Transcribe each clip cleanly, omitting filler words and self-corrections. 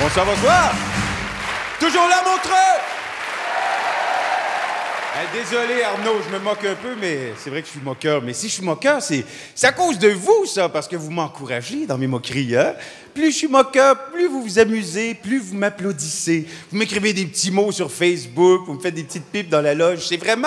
Bonsoir, bonsoir. Toujours là, Montreux. Désolé, Arnaud, je me moque un peu, mais c'est vrai que je suis moqueur. Mais si je suis moqueur, c'est à cause de vous, ça, parce que vous m'encouragez dans mes moqueries, hein? Plus je suis moqueur, plus vous vous amusez, plus vous m'applaudissez. Vous m'écrivez des petits mots sur Facebook, vous me faites des petites pipes dans la loge. C'est vraiment...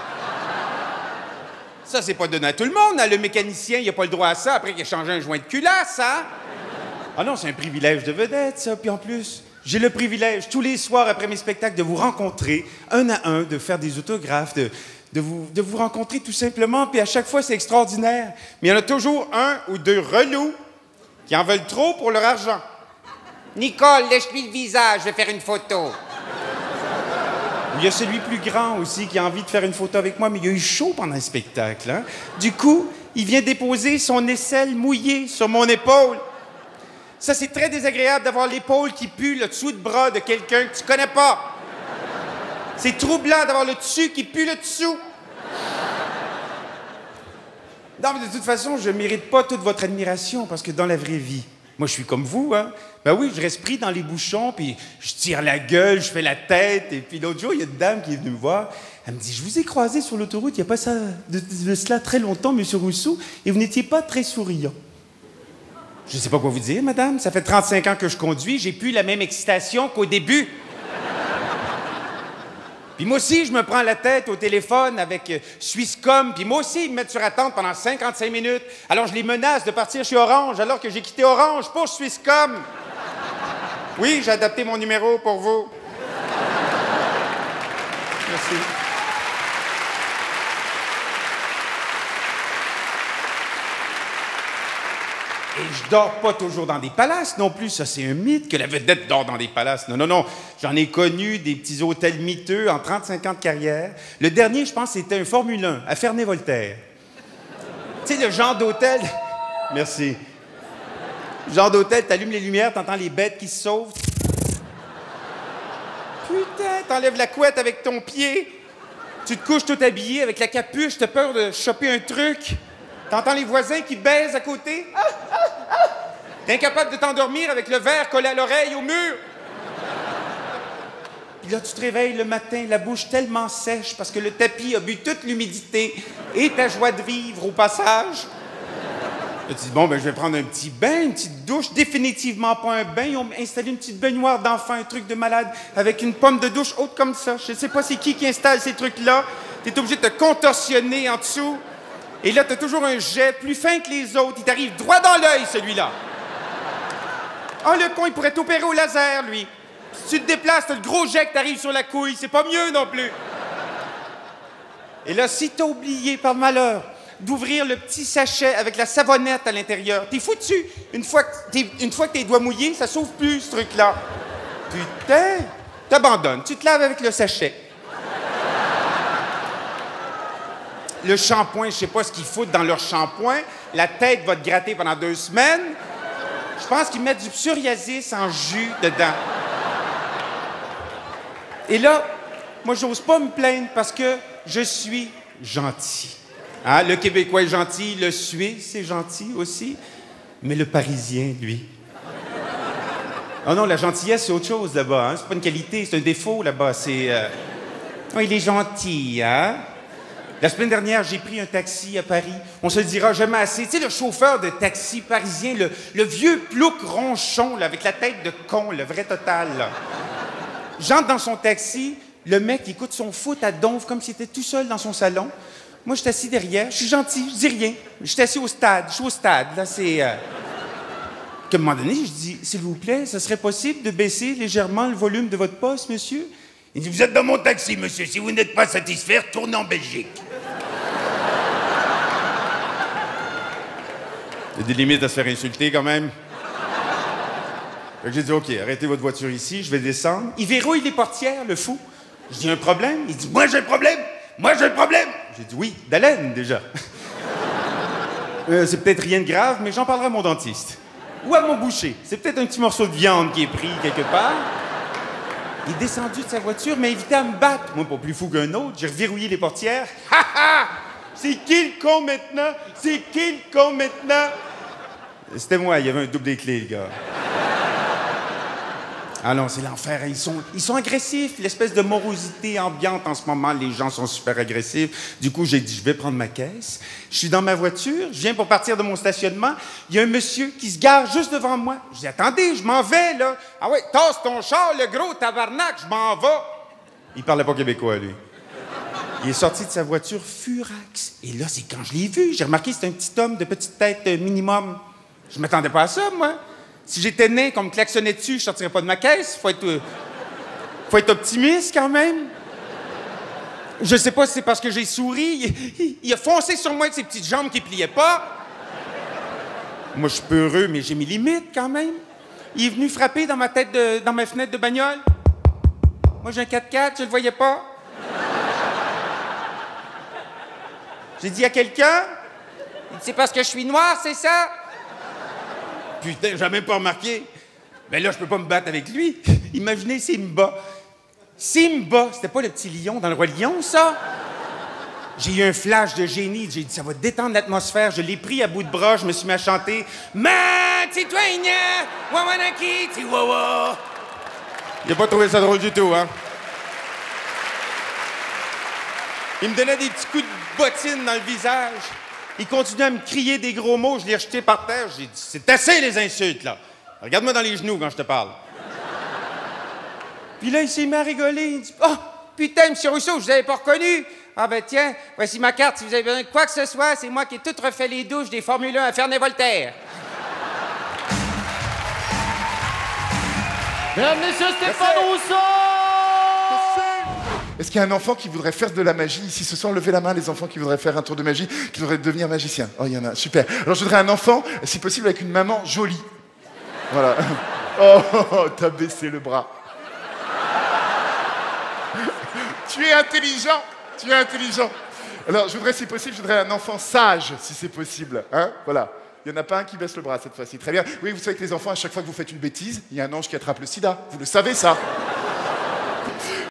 Ça, c'est pas donné à tout le monde, hein? Le mécanicien, il a pas le droit à ça après qu'il a changé un joint de culasse, hein? Ah non, c'est un privilège de vedette, ça. Puis en plus, j'ai le privilège, tous les soirs après mes spectacles, de vous rencontrer, un à un, de faire des autographes, de vous rencontrer tout simplement. Puis à chaque fois, c'est extraordinaire. Mais il y en a toujours un ou deux relous qui en veulent trop pour leur argent. Nicole, lèche-lui le visage, je vais faire une photo. Il y a celui plus grand aussi qui a envie de faire une photo avec moi, mais il a eu chaud pendant le spectacle, hein? Du coup, il vient déposer son aisselle mouillée sur mon épaule. Ça, c'est très désagréable d'avoir l'épaule qui pue le dessous de bras de quelqu'un que tu connais pas. C'est troublant d'avoir le dessus qui pue le dessous. Non, mais de toute façon, je mérite pas toute votre admiration parce que dans la vraie vie, moi, je suis comme vous, hein. Ben oui, je reste pris dans les bouchons, puis je tire la gueule, je fais la tête. Et puis l'autre jour, il y a une dame qui est venue me voir. Elle me dit, je vous ai croisé sur l'autoroute, il n'y a pas ça de cela très longtemps, monsieur Rousseau, et vous n'étiez pas très souriant. Je ne sais pas quoi vous dire, madame. Ça fait 35 ans que je conduis. J'ai plus la même excitation qu'au début. Puis moi aussi, je me prends la tête au téléphone avec Swisscom. Puis moi aussi, ils me mettent sur attente pendant 55 minutes. Alors, je les menace de partir chez Orange alors que j'ai quitté Orange pour Swisscom. Oui, j'ai adapté mon numéro pour vous. Merci. Et je dors pas toujours dans des palaces non plus. Ça, c'est un mythe que la vedette dort dans des palaces. Non, non, non. J'en ai connu des petits hôtels miteux en 35 ans de carrière. Le dernier, je pense, c'était un Formule 1 à Ferney-Voltaire. Tu sais, le genre d'hôtel... Merci. Le genre d'hôtel, t'allumes les lumières, t'entends les bêtes qui se sauvent. Putain, t'enlèves la couette avec ton pied. Tu te couches tout habillé avec la capuche, t'as peur de choper un truc. T'entends les voisins qui baisent à côté? T'es incapable de t'endormir avec le verre collé à l'oreille au mur? Puis là, tu te réveilles le matin, la bouche tellement sèche parce que le tapis a bu toute l'humidité et ta joie de vivre au passage. Là, tu dis, bon, ben, je vais prendre un petit bain, une petite douche. Définitivement pas un bain. Ils ont installé une petite baignoire d'enfant, un truc de malade, avec une pomme de douche haute comme ça. Je sais pas c'est qui installe ces trucs-là. T'es obligé de te contorsionner en dessous. Et là, t'as toujours un jet plus fin que les autres. Il t'arrive droit dans l'œil, celui-là. Ah, le con, il pourrait t'opérer au laser, lui. Si tu te déplaces, t'as le gros jet qui t'arrive sur la couille. C'est pas mieux non plus. Et là, si t'as oublié, par malheur, d'ouvrir le petit sachet avec la savonnette à l'intérieur, t'es foutu. Une fois que tes doigts mouillés, ça s'ouvre plus, ce truc-là. Putain! T'abandonnes. Tu te laves avec le sachet. Le shampoing, je sais pas ce qu'ils foutent dans leur shampoing. La tête va te gratter pendant 2 semaines. Je pense qu'ils mettent du psoriasis en jus dedans. Et là, moi, j'ose pas me plaindre parce que je suis gentil. Hein? Le Québécois est gentil, le Suisse est gentil aussi, mais le Parisien, lui... Oh non, la gentillesse, c'est autre chose là-bas. Hein? C'est pas une qualité, c'est un défaut là-bas. C'est... Oh, il est gentil, hein? La semaine dernière, j'ai pris un taxi à Paris. On se le dira jamais assez. Tu sais, le chauffeur de taxi parisien, le vieux plouc ronchon, là, avec la tête de con, le vrai total, là. J'entre dans son taxi, le mec il écoute son foot à donf comme s'il était tout seul dans son salon. Moi, je suis assis derrière, je suis gentil, je dis rien. Je suis assis au stade, je suis au stade, là, c'est... À un moment donné, je dis, s'il vous plaît, ça serait possible de baisser légèrement le volume de votre poste, monsieur? Il dit, vous êtes dans mon taxi, monsieur. Si vous n'êtes pas satisfait, retournez en Belgique. Il y a des limites à se faire insulter, quand même. Fait que j'ai dit, OK, arrêtez votre voiture ici, je vais descendre. Il verrouille les portières, le fou. Je dis, un problème? Il dit, moi, j'ai un problème! Moi, j'ai un problème! J'ai dit, oui, d'haleine, déjà. C'est peut-être rien de grave, mais j'en parlerai à mon dentiste. Ou à mon boucher. C'est peut-être un petit morceau de viande qui est pris quelque part. Il est descendu de sa voiture, m'a invité à me battre. Moi, pas plus fou qu'un autre. J'ai reverrouillé les portières. Ha ha! C'est qui le con maintenant? C'est qui le con maintenant? C'était moi, il y avait un double des clés, le gars. Ah non, c'est l'enfer. Ils sont agressifs. L'espèce de morosité ambiante en ce moment, les gens sont super agressifs. Du coup, j'ai dit, je vais prendre ma caisse. Je suis dans ma voiture, je viens pour partir de mon stationnement. Il y a un monsieur qui se gare juste devant moi. Je dis, attendez, je m'en vais, là. Ah ouais, tasse ton char, le gros tabarnak, je m'en vais. Il parlait pas québécois, lui. Il est sorti de sa voiture furax. Et là, c'est quand je l'ai vu, j'ai remarqué que c'était un petit homme de petite tête minimum. Je m'attendais pas à ça, moi. Si j'étais né, qu'on me klaxonnait dessus, je sortirais pas de ma caisse. Faut être optimiste, quand même. Je sais pas si c'est parce que j'ai souri. Il a foncé sur moi avec ses petites jambes qui pliaient pas. Moi, je suis peureux, mais j'ai mes limites, quand même. Il est venu frapper dans ma fenêtre de bagnole. Moi, j'ai un 4x4, je le voyais pas. J'ai dit à quelqu'un, il dit, c'est parce que je suis noir, c'est ça? Putain, j'ai même pas remarqué. Mais là, je peux pas me battre avec lui. Imaginez Simba. Simba, c'était pas le petit lion dans le Roi Lion, ça? J'ai eu un flash de génie. J'ai dit, ça va détendre l'atmosphère. Je l'ai pris à bout de bras. Je me suis mis à chanter Matitoigna, Wawanaki, Tiwawa. Il a pas trouvé ça drôle du tout, hein? Il me donnait des petits coups de bottine dans le visage. Il continuait à me crier des gros mots. Je l'ai rejeté par terre. J'ai dit, c'est assez les insultes, là. Regarde-moi dans les genoux quand je te parle. Puis là, il s'est mis à rigoler. Il dit, oh, putain, M. Rousseau, je vous avais pas reconnu. Ah ben tiens, voici ma carte. Si vous avez besoin de quoi que ce soit, c'est moi qui ai tout refait les douches des Formule 1 à Ferney-Voltaire. Mesdames, Messieurs, Stéphane Rousseau! Est-ce qu'il y a un enfant qui voudrait faire de la magie ici ce soir? Levez la main, les enfants qui voudraient faire un tour de magie, qui voudraient devenir magicien. Oh, il y en a, super. Alors, je voudrais un enfant, si possible, avec une maman jolie. Voilà. Oh, t'as baissé le bras. Tu es intelligent, tu es intelligent. Alors, je voudrais, si possible, un enfant sage, si c'est possible. Hein? Voilà. Il n'y en a pas un qui baisse le bras cette fois-ci. Très bien. Oui, vous savez que les enfants, à chaque fois que vous faites une bêtise, il y a un ange qui attrape le sida. Vous le savez, ça?